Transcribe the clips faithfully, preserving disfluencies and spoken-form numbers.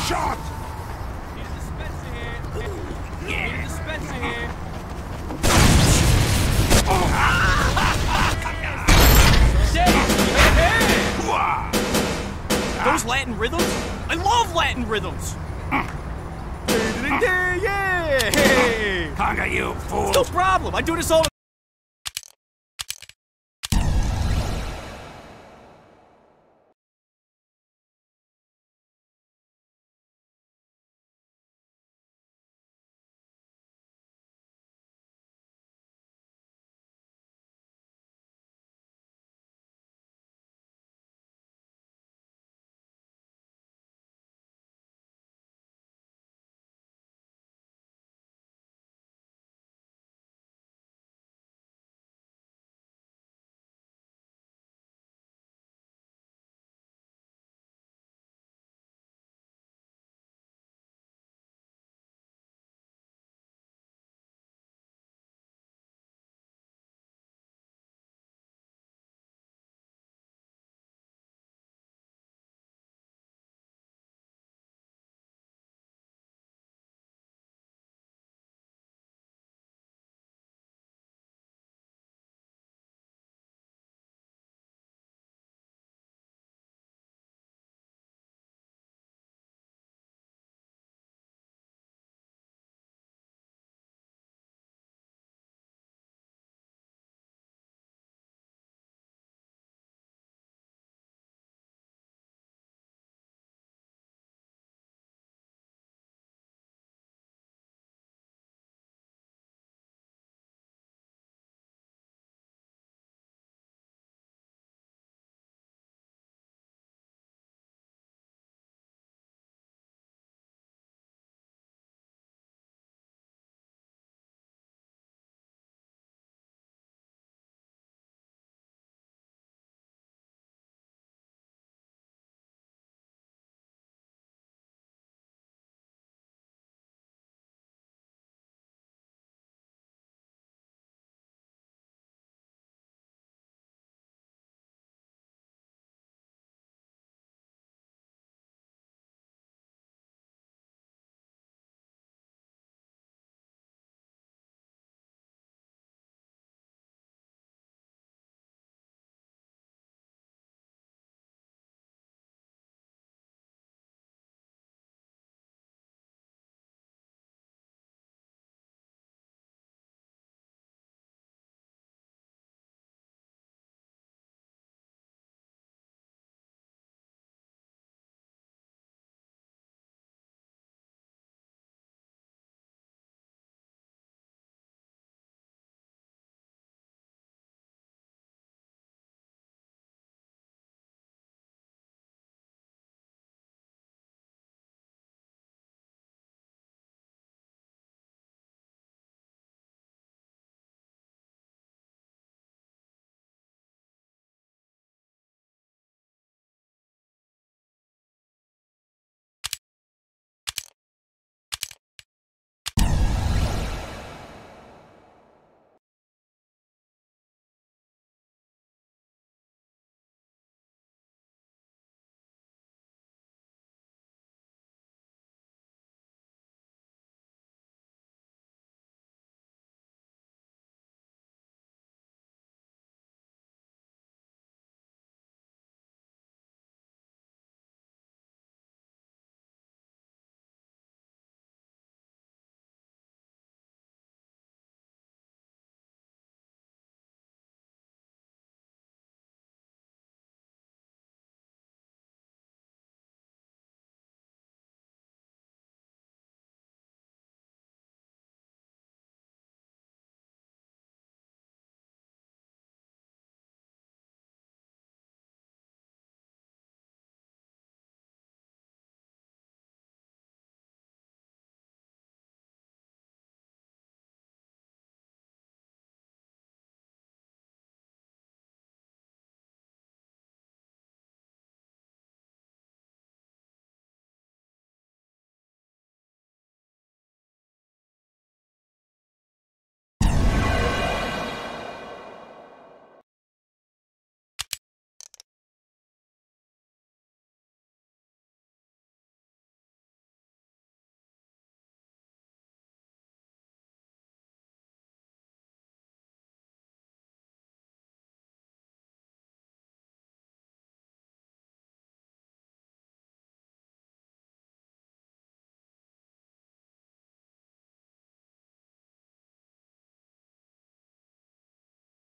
shot! Need a dispenser here. Need a dispenser here. Those Latin rhythms? I love Latin rhythms! Yeah! Conga, you fool! No problem, I do this all the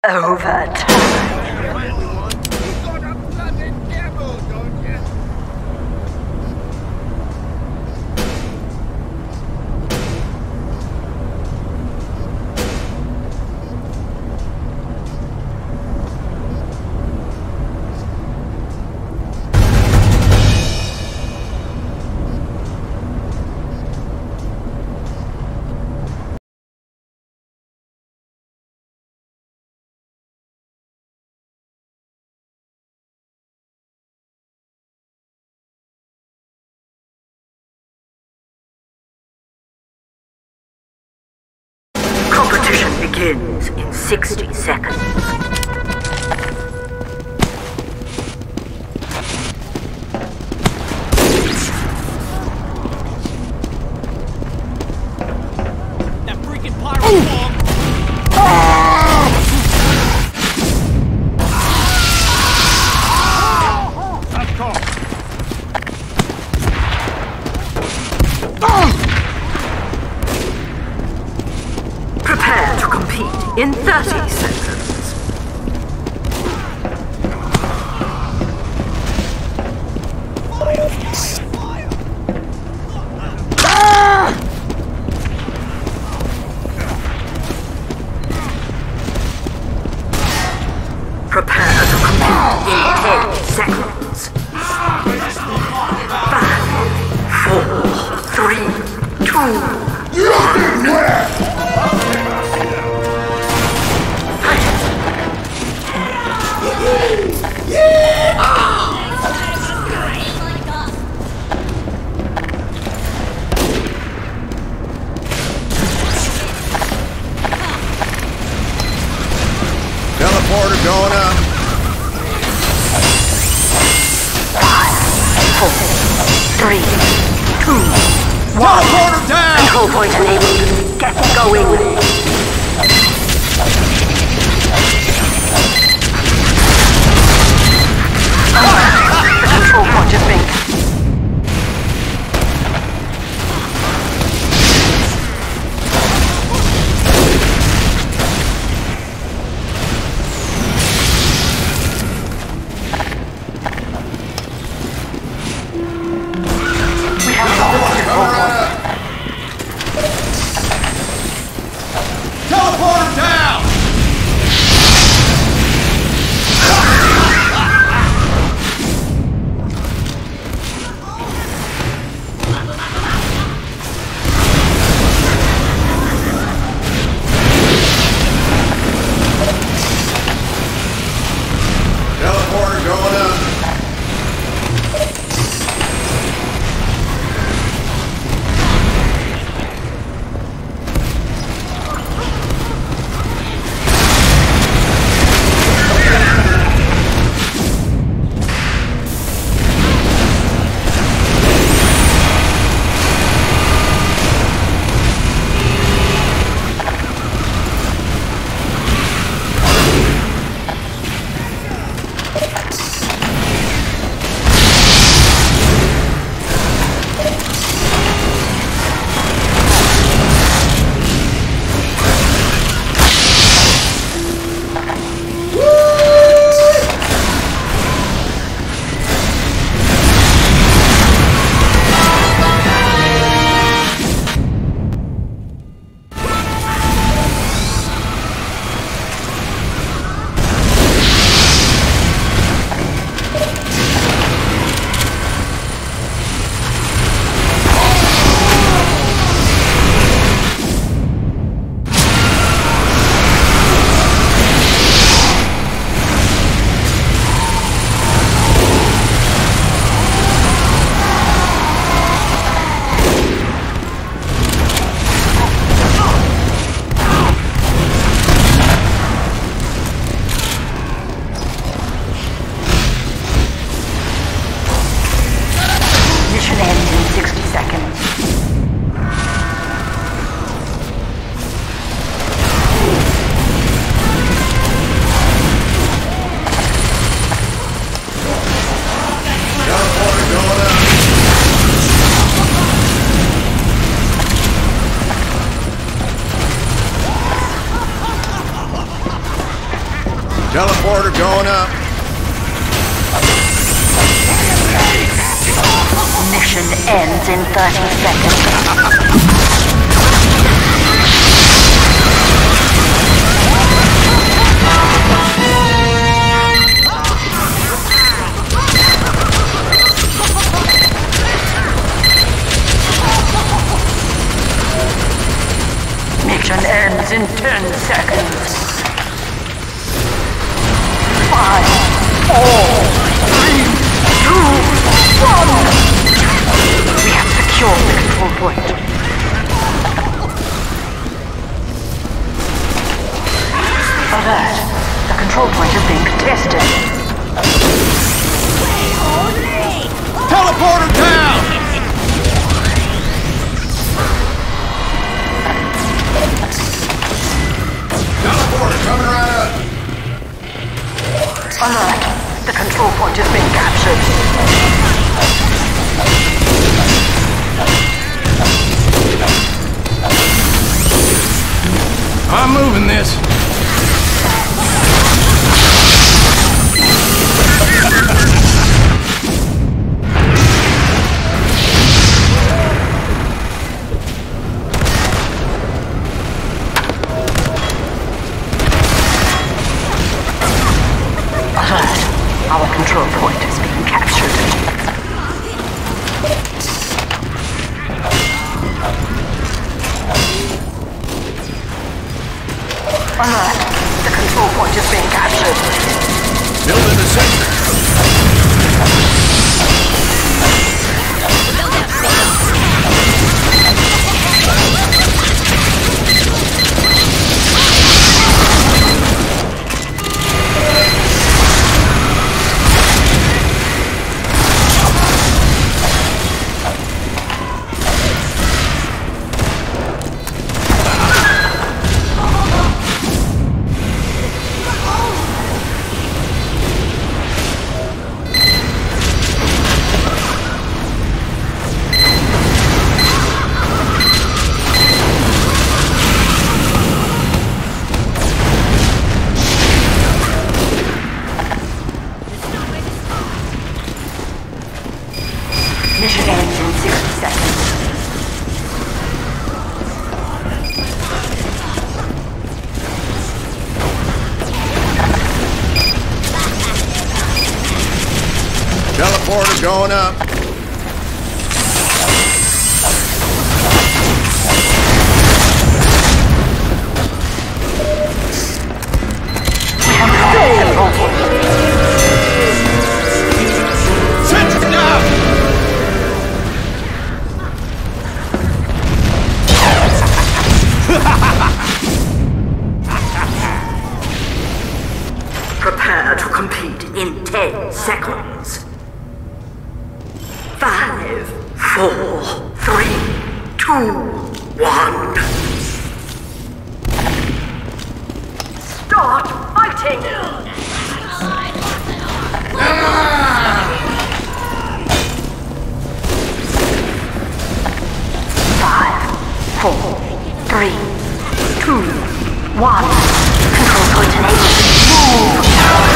Overtime. Competition begins in sixty seconds. That freaking pyro bomb! That's caught. Prepare to compete in thirty seconds. Prepare to compete in ten seconds. Five, four, three, two, one. Teleporter going up. Five, four, three, two, one. Teleporter down! Control point enabled. Get going. The control point is being. Teleporter down! Teleporter going up. Mission ends in thirty seconds. Mission ends in ten seconds. Five, four, three, two, one. We have secured the control point. Alert. The control point is being contested. Teleporter down! Teleporter coming right up. Alert. The control point is being captured. I'm moving this. Alert. Our control point is being captured. Alert. The control point is being captured. Still in the sector. Mission ends in sixty seconds. Teleporter going up. Sentry down! Prepare to compete in ten seconds. Five, four, three, two, one. Start fighting! Five, four, three, two, one. Control point enabled. Move!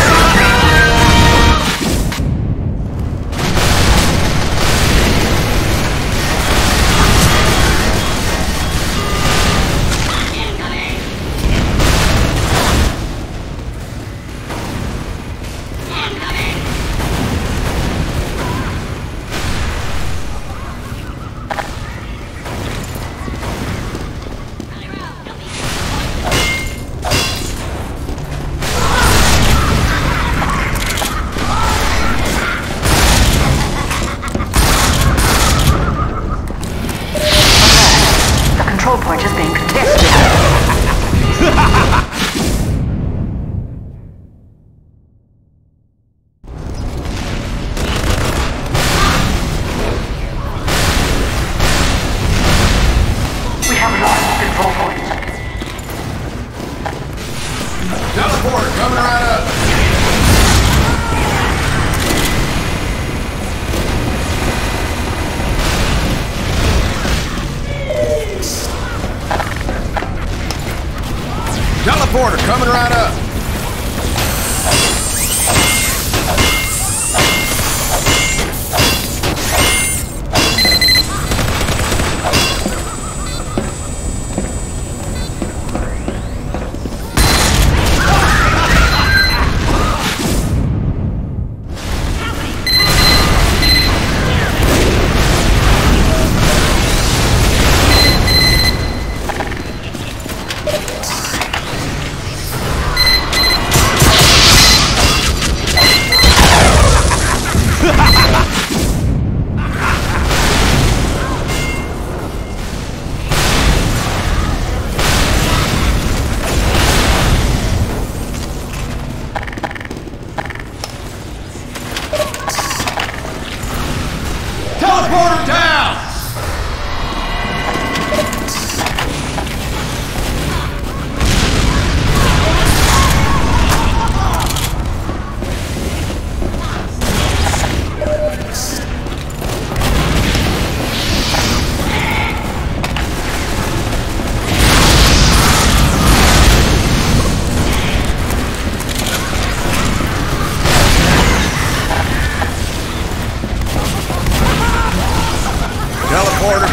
Control point is being contested. We have lost control point. Teleporter coming right up. Teleporter coming right up.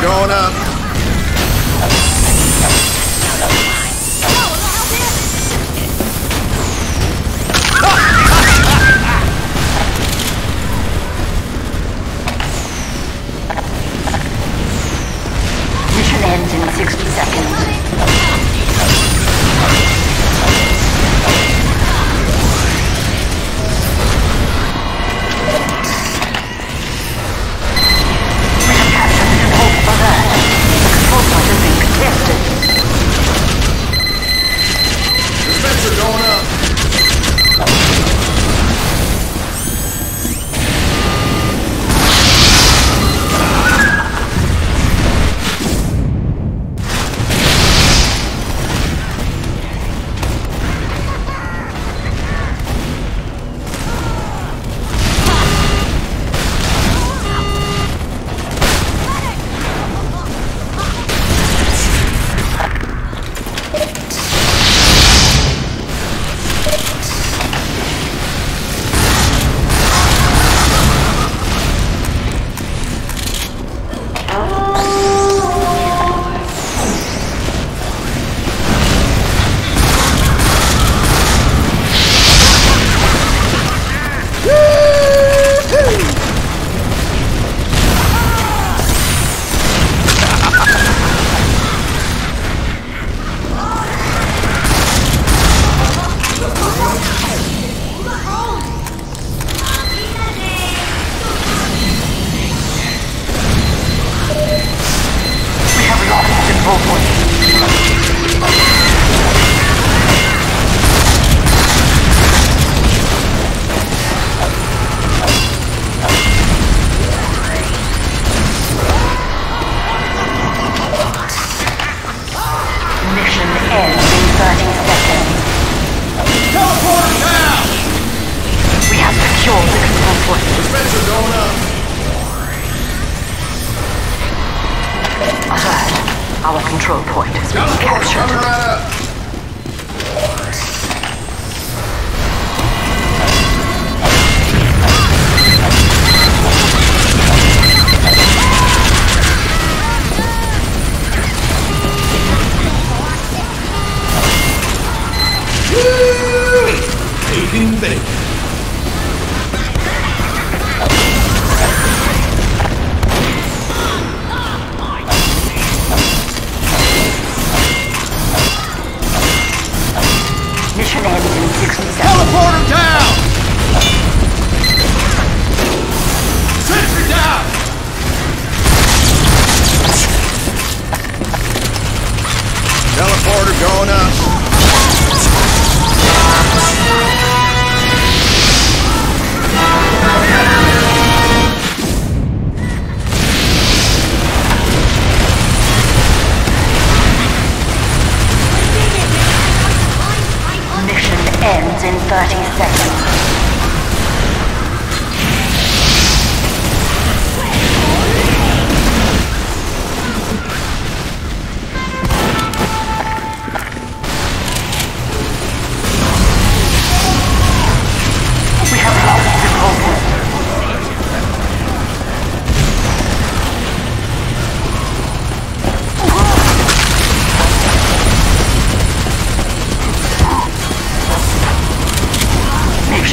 going up. Mission ends in sixty seconds. Dispenser going up. Our control point has been Teleport's captured. coming right up. Baking bacon. Mission ends in sixty seconds. Teleporter down! Sentry down! Teleporter going up. Mission ends in thirty seconds. We have lost control point. Mission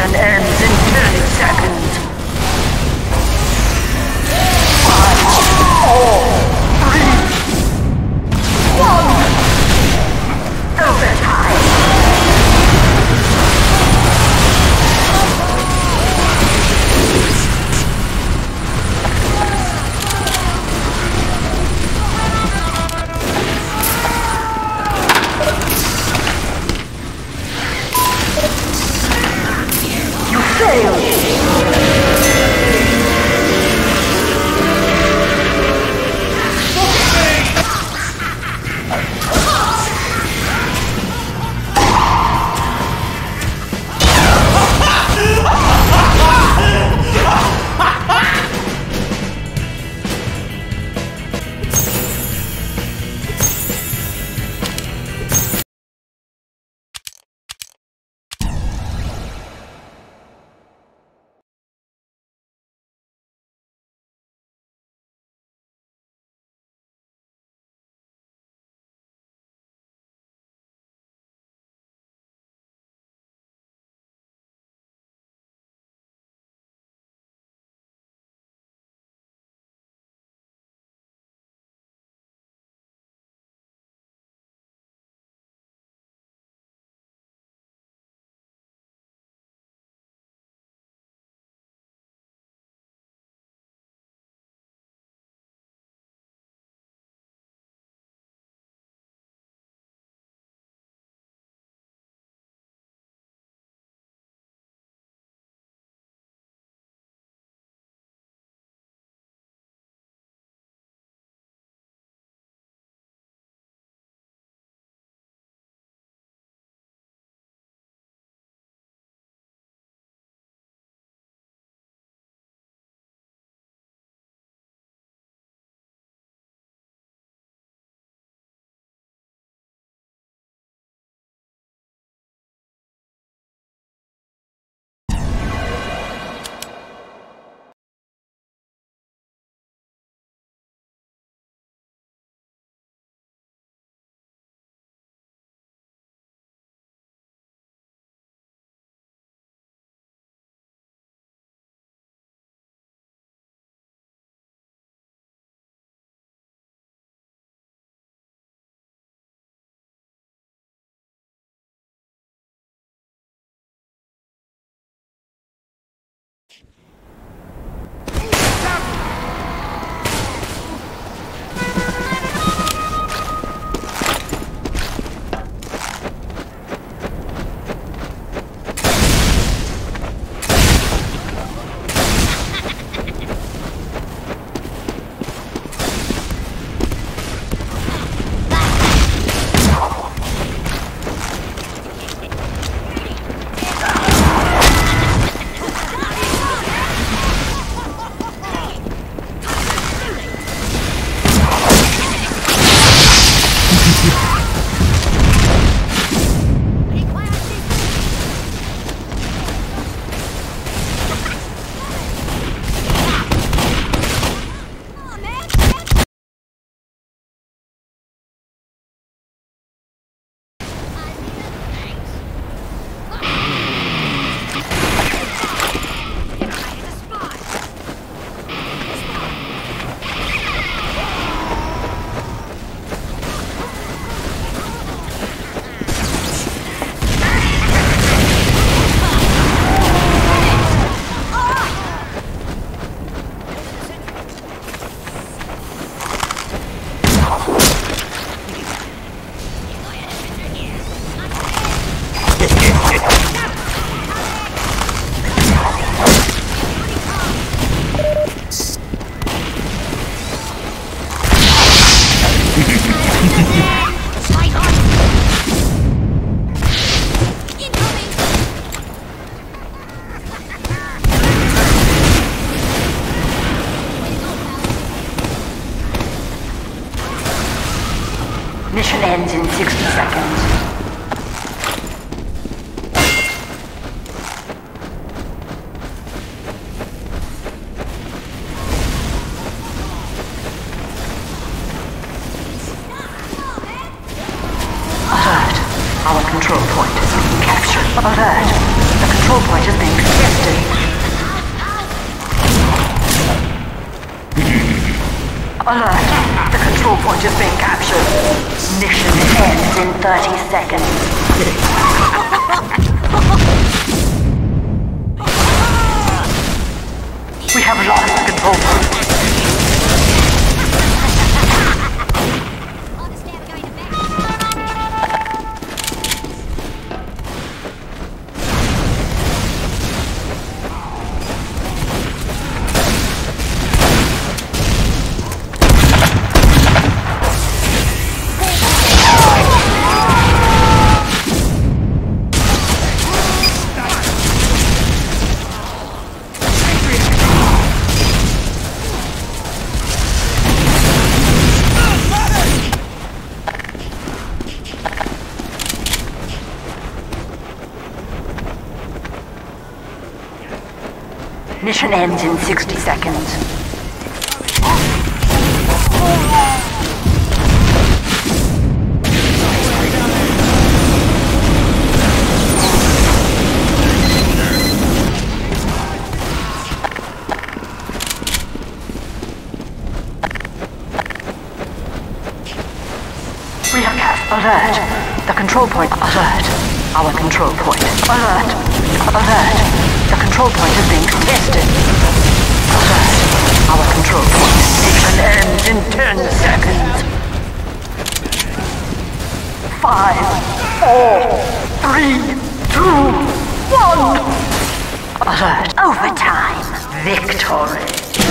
Mission ends in sixty seconds. Alert. Our control point is being captured. Alert. The control point is being contested. Alert. The control point is being captured. Mission ends in thirty seconds. We have lost the control point. Mission ends in sixty seconds. We have cast alert. The control point alert. Our control point alert. Alert. The control point is being contested. Alert. Our control point. Mission ends in ten seconds. Five, four, three, two, one. Alert. Overtime. Victory.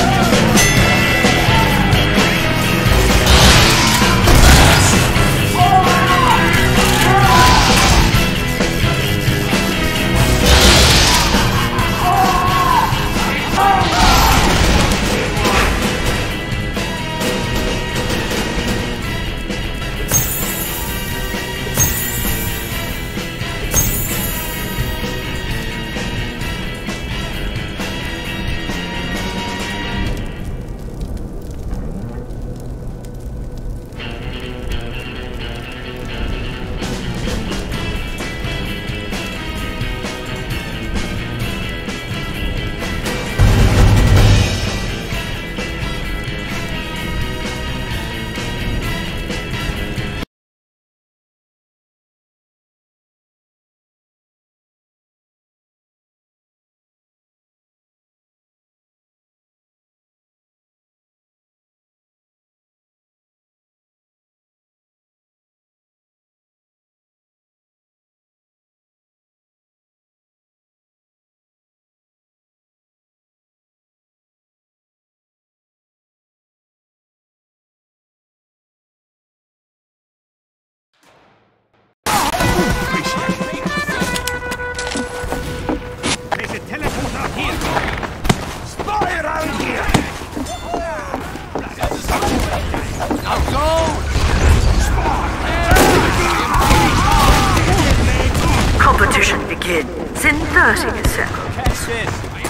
Competition begins in thirty seconds. Catch this.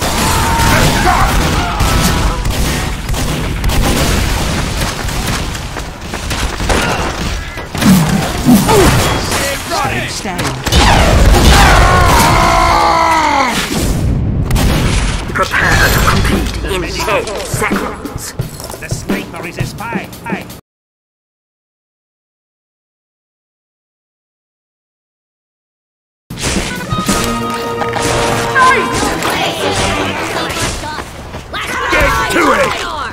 Prepare to compete in ten seconds. The sniper is a spy. Aye. Get to it!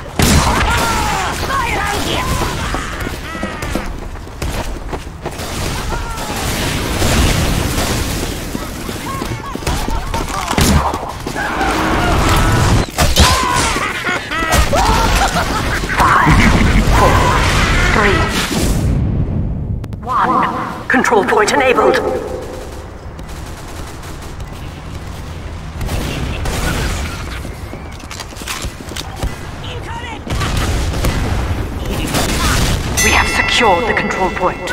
Control point enabled. We have secured the control point.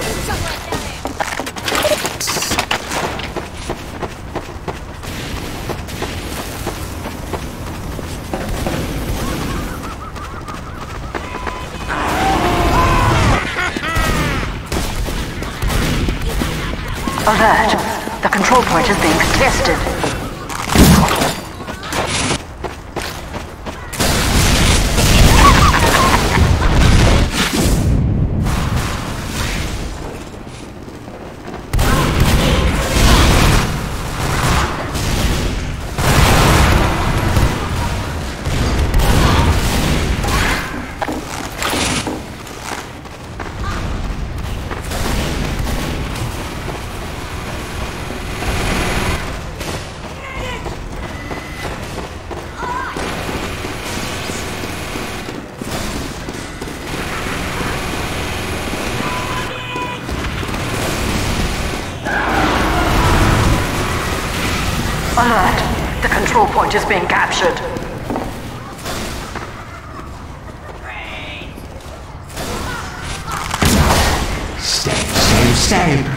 Alert! The control point is being contested. Alert! The control point is being captured. Save, save, save!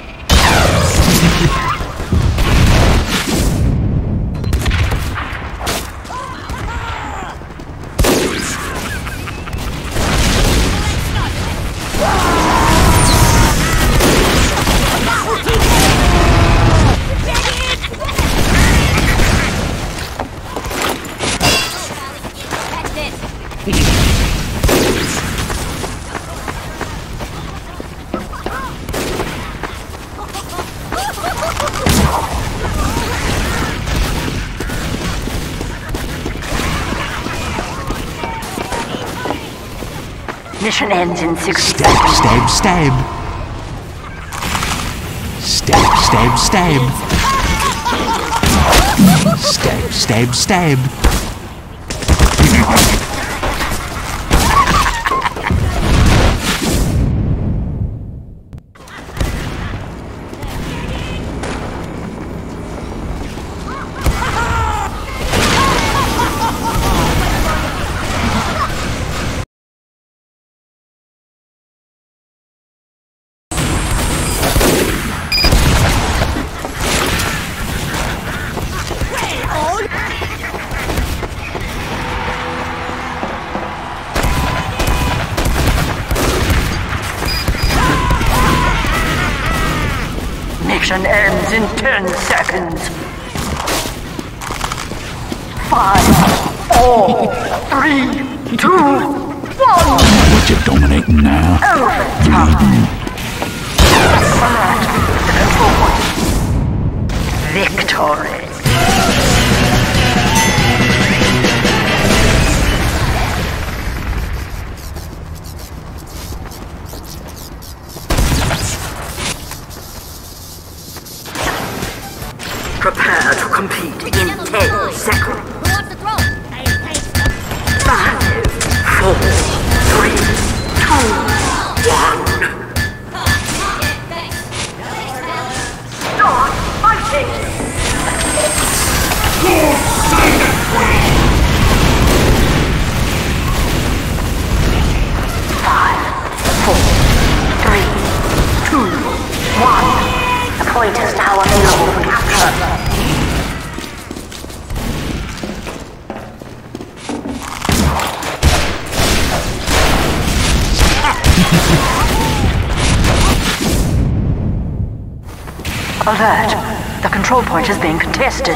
Mission ends in sixty Stab, seconds. stab, stab! Stab, stab, stab! Stab, stab, stab! Mission ends in ten seconds. Five, four, three, two, one. What you dominating now? Overtime. Alert! The control point. Victory. Prepare to compete in ten seconds. Five, four, three, two, one. Start fighting! Five, four, three, two, one. The point is now available for capture. Alert! The control point is being contested.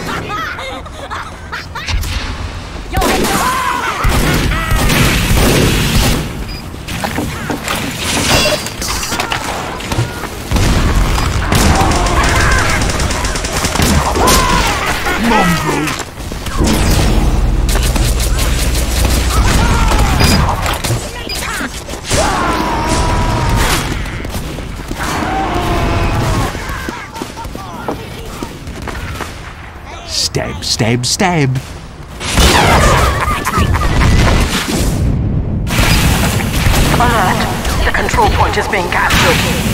Stab, stab, stab! Alert! The control point is being captured.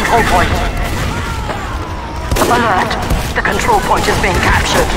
control point. Alert! The control point is being captured.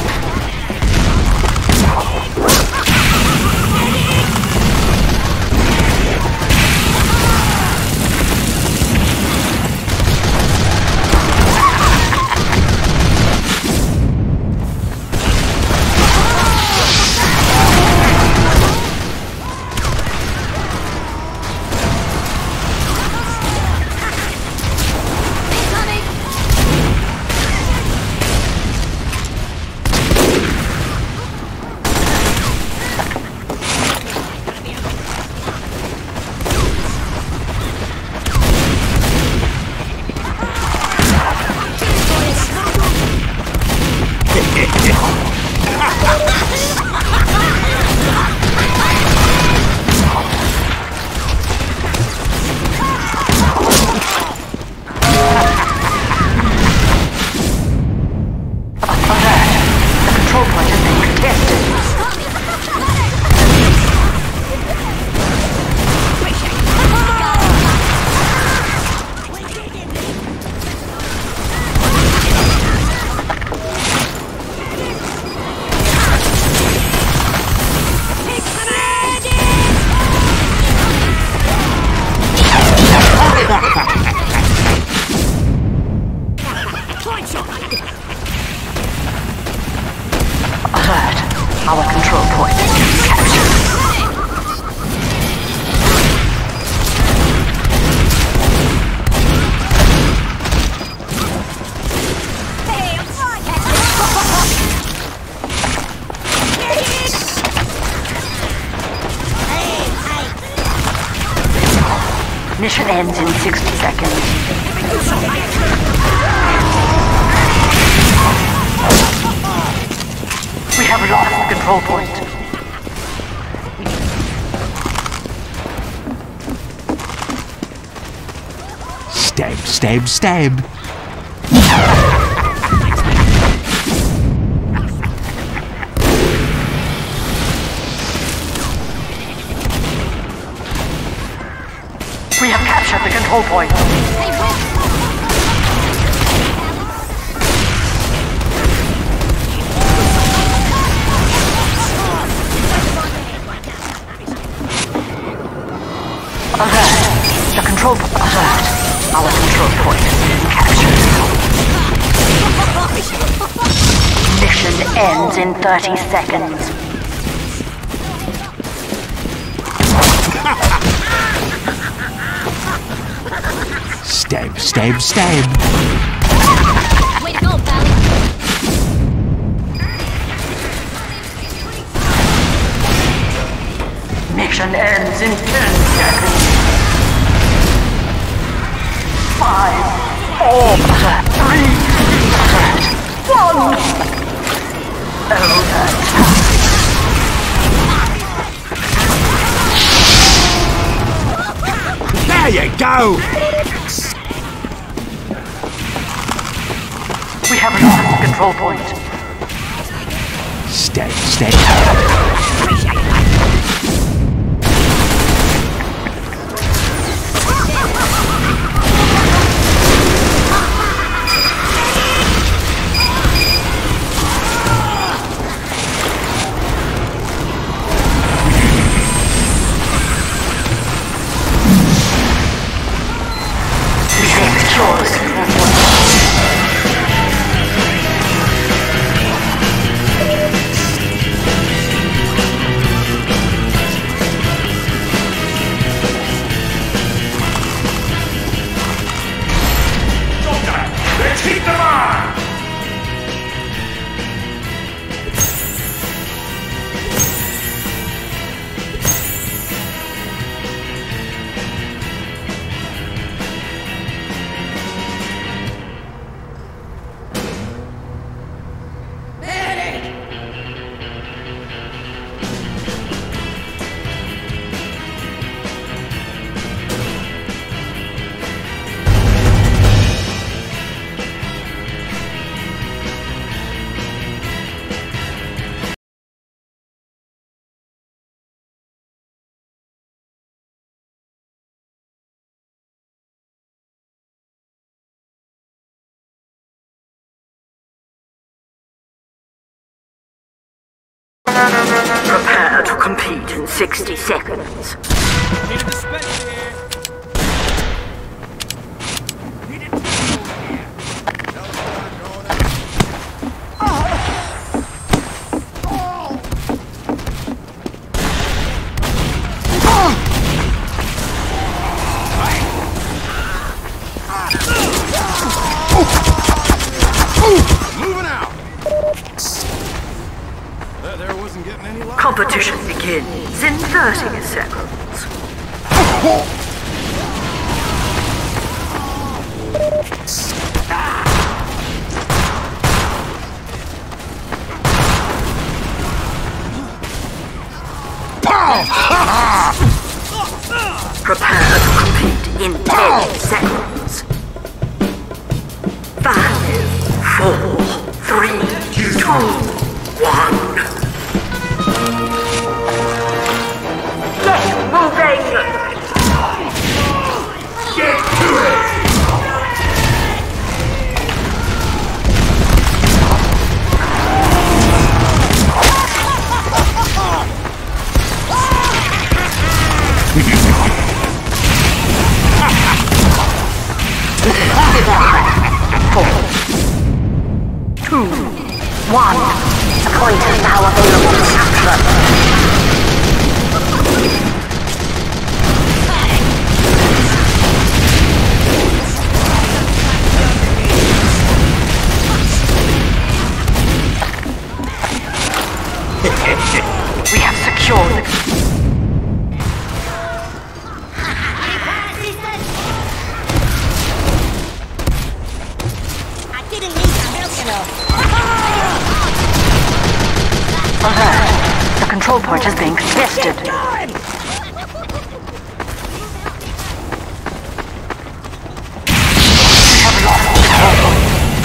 Our control point captured. Mission ends in sixty seconds. We have lost the control point. Stab, stab, stab. We have captured the control point. Alert! The control point. Alert! Our control point has been captured. Mission ends in thirty seconds. Stab, stab, stab. Way to go, pal. Mission ends in ten seconds. Five, four, three, one. Alert. There you go! We have lost the control point. Stab, stab. Prepare to compete in sixty seconds. Need a dispenser here. Competition begins in thirty seconds. Prepare to compete in ten seconds. Five, four, three, two, one. Get moving! Get to it! Four, two, one. The point is now available to capture. We have secured the... Alert! The control point is being contested. We have lost control.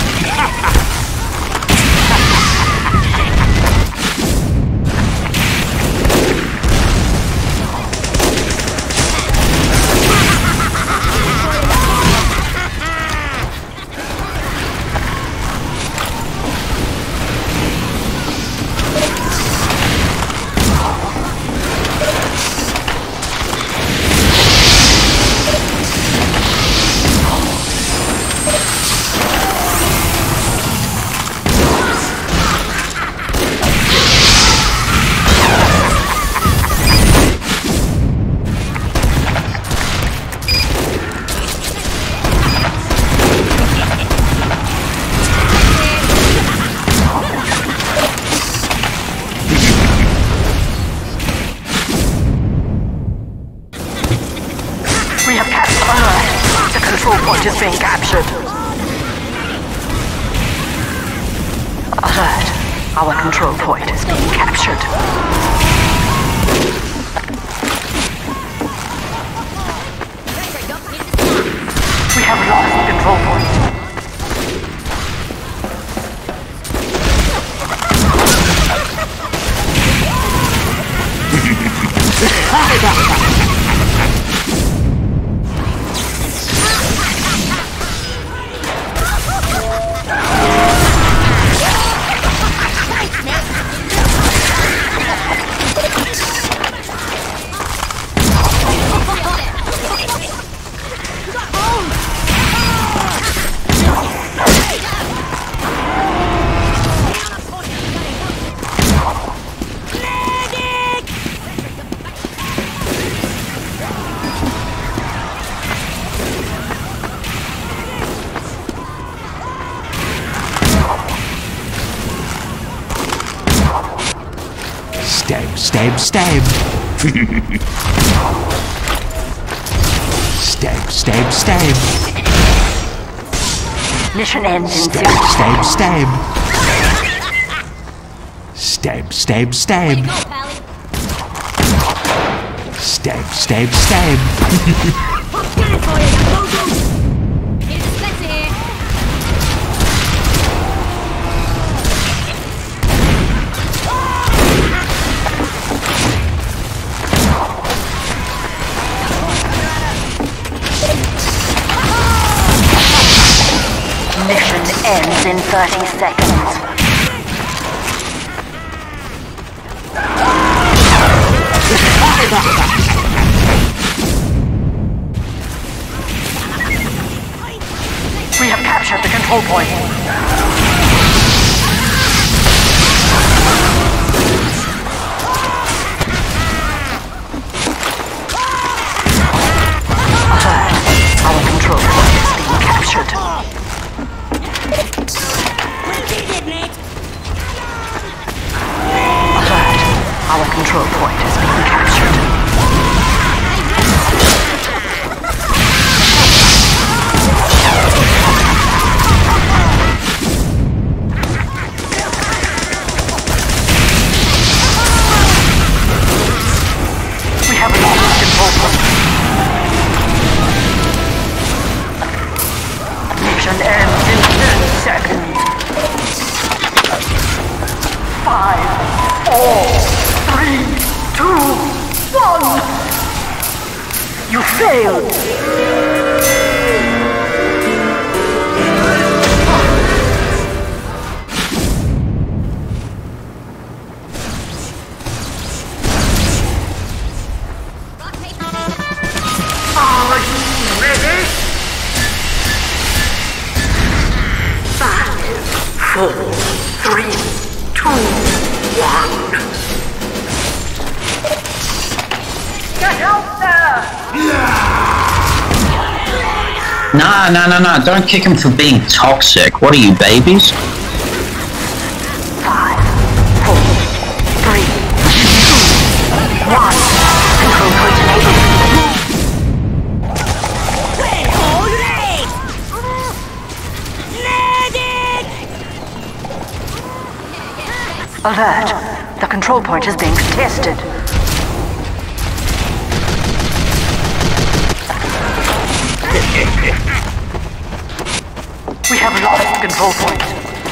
We have captured Alert. The control point is being captured. Alert. Our control point is being captured. We have lost the control point. Stab, stab, stab. Stab, stab, stab. Mission ends in Stab, six. stab, stab. Stab, stab, stab. Go, Pally. Stab, stab, stab. Get it for you. Go, go. Need a dispenser here. Mission ends in thirty seconds. control point. Alert. Our control point is being captured. Alert. Our control point is being captured. We have lost control point. Mission ends in ten seconds. Five, four, three, two, one. You failed. Are you ready? Five, four, three, two, one. Get out there! Nah, nah, nah, nah. Don't kick him for being toxic. What are you, babies? Five, four, three, two, one. Control point enabled. Alert! The control point is being tested. We have lost control point.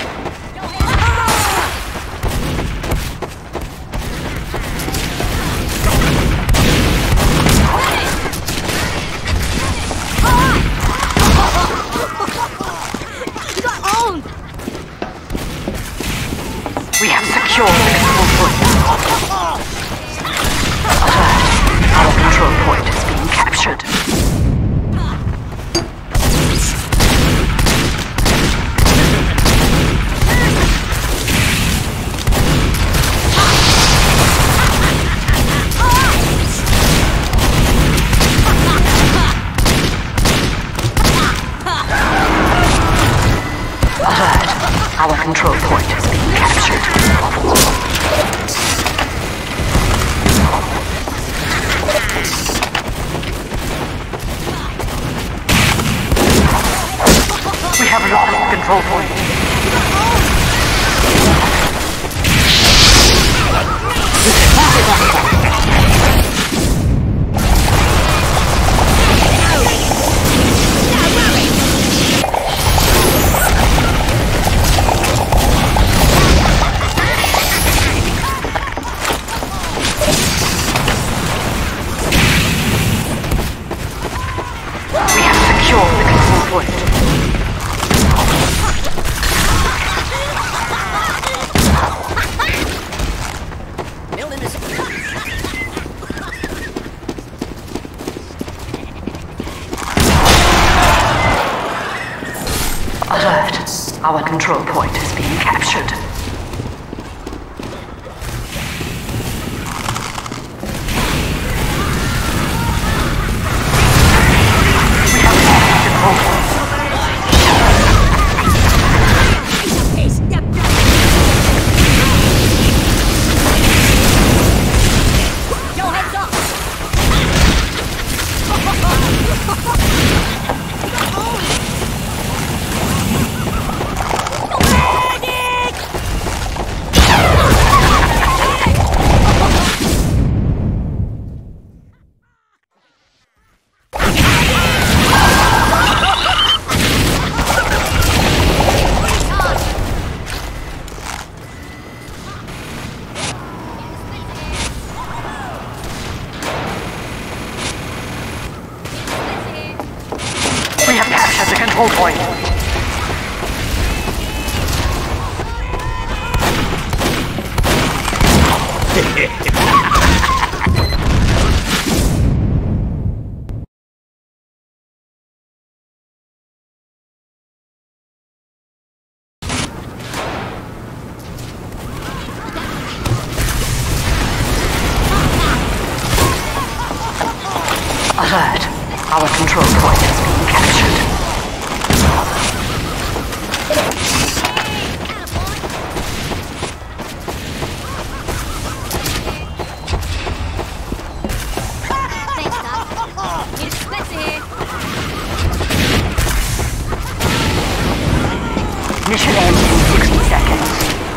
You got owned! We have secured the control point. Alert! Our control point is being captured. Alert! Our control point is being captured. We have lost control point. We have secured the control point. Alert! Our control point is being captured. We have lost control point. Yo, heads up! We have captured the control point. Alert! Our control point is being captured. Thanks, Doc. Need a dispenser here. Mission ends in sixty seconds.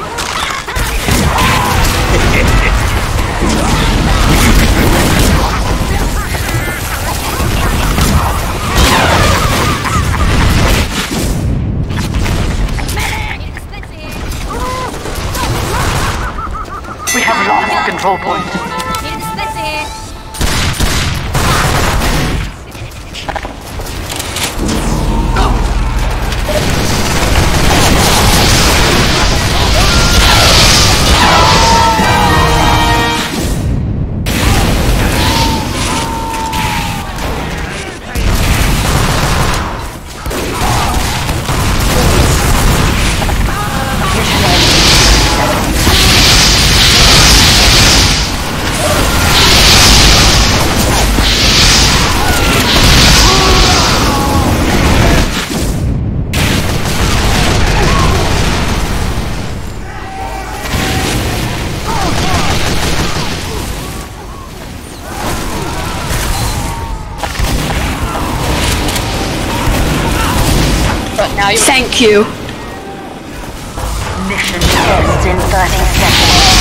Need a dispenser here. We have lost control point. Need a dispenser here. Thank you. Mission ends in thirty seconds.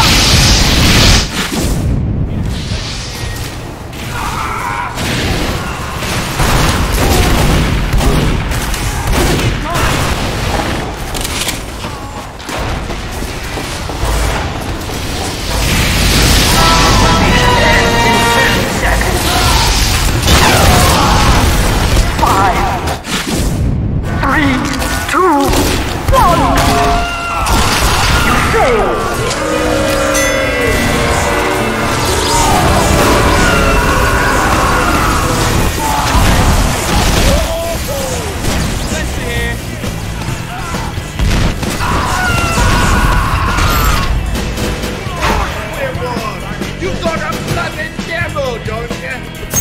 You got a bloody devil, don't you?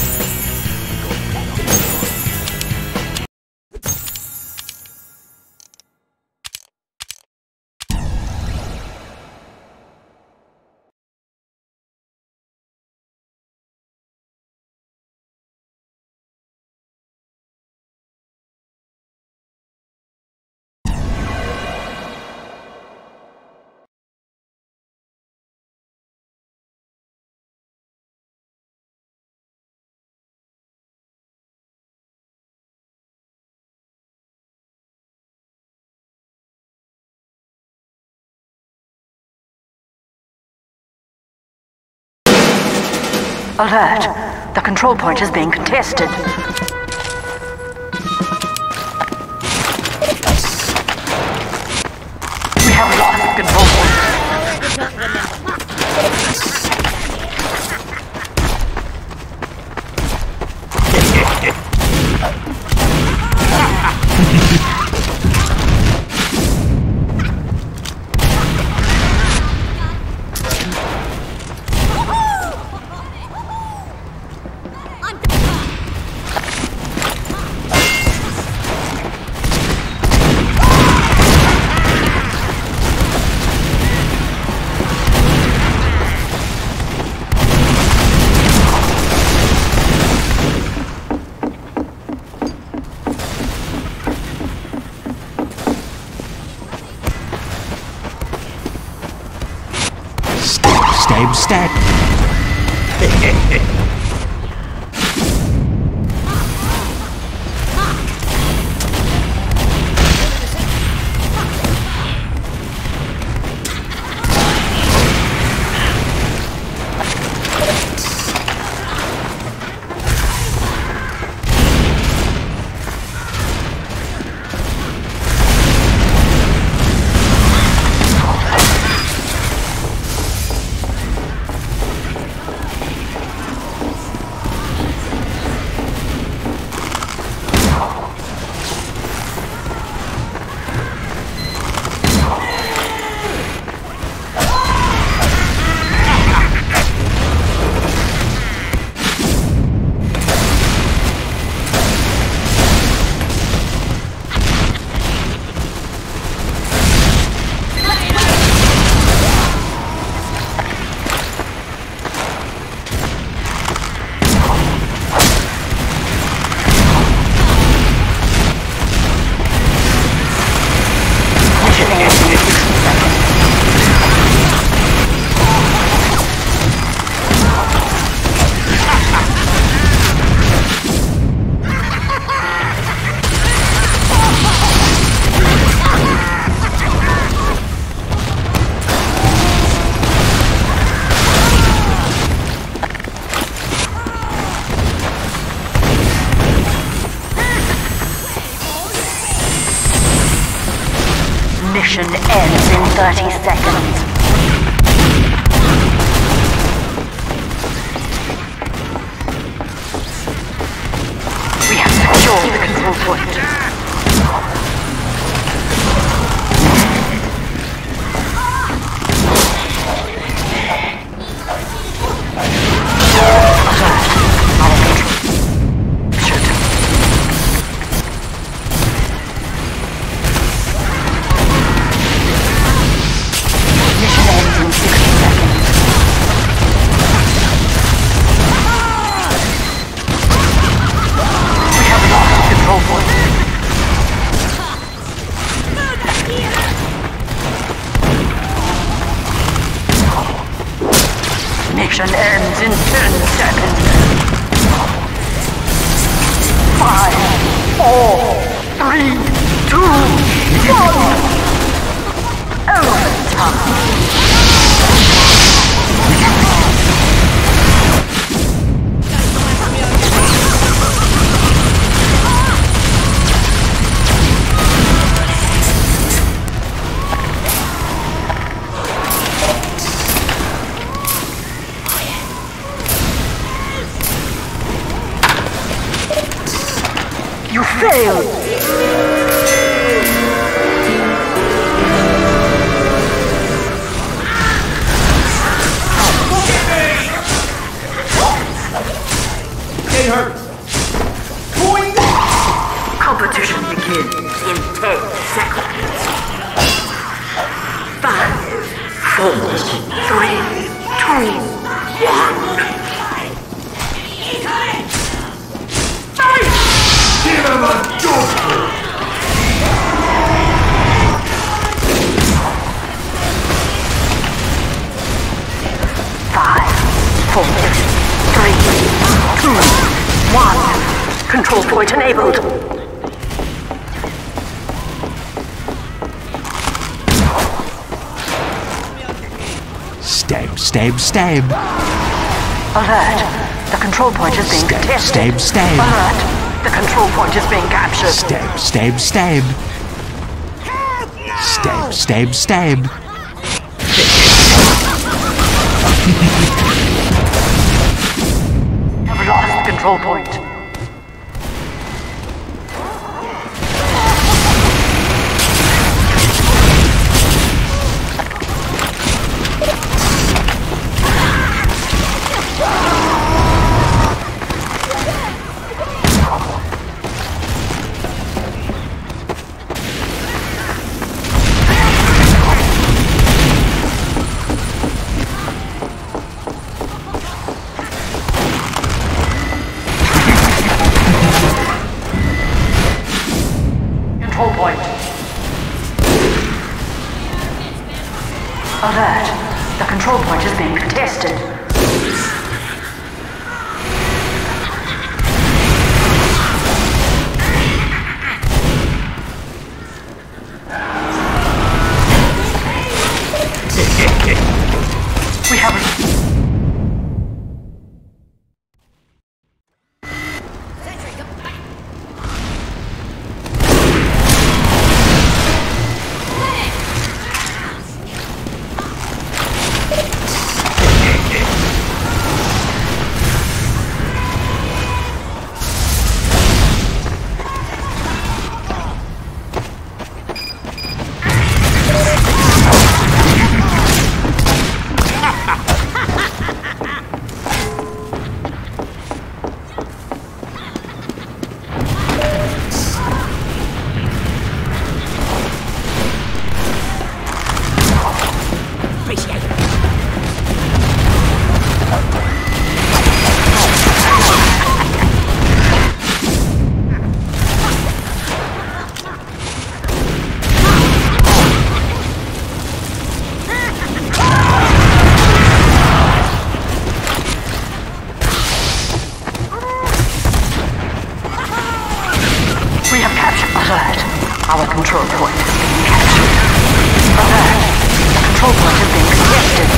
Alert! The control point is being contested. We have lost control point. Mission ends in thirty seconds. We have secured the control point. Mission ends in ten seconds. Five, four, three, two, one. Overtime. You failed! It hurts. Competition begins in ten seconds. Five, four, three, two, one. Give him a joke! Five, four, three, two, one. Control point enabled. Stab, stab, stab. Alert. The control point is being Stab, contested. stab, stab. Alert. The control point is being captured. Stab, stab, stab. Stab, stab, stab. Have lost the control point. Control point. Alert. The control point is being contested. We have a... We have captured. Alert. Our control point is being captured. Alert. The control point is being contested.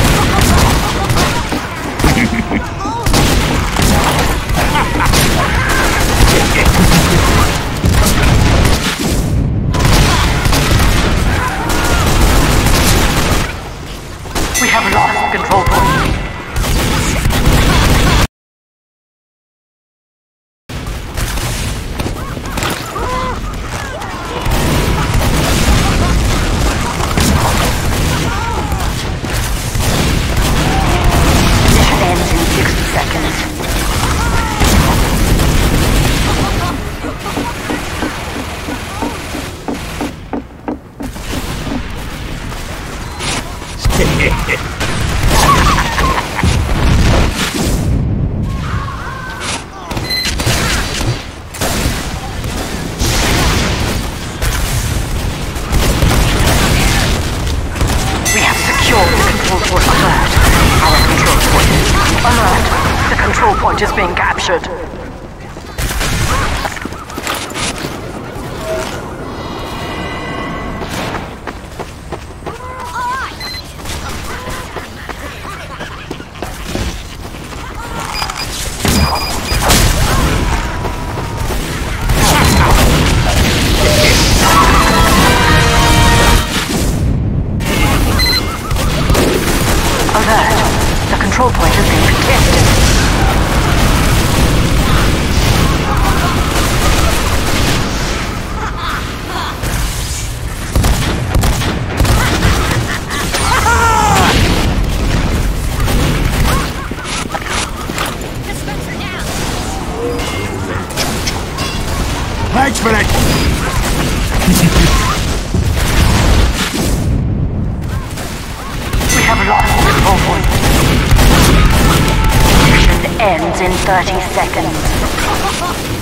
We have secured the control point. Alert. Our control point. Alert. The control point is being captured. Alert. The control point is being contested. Dispenser down. Thanks for that. We have lost the control point. Mission ends in thirty seconds.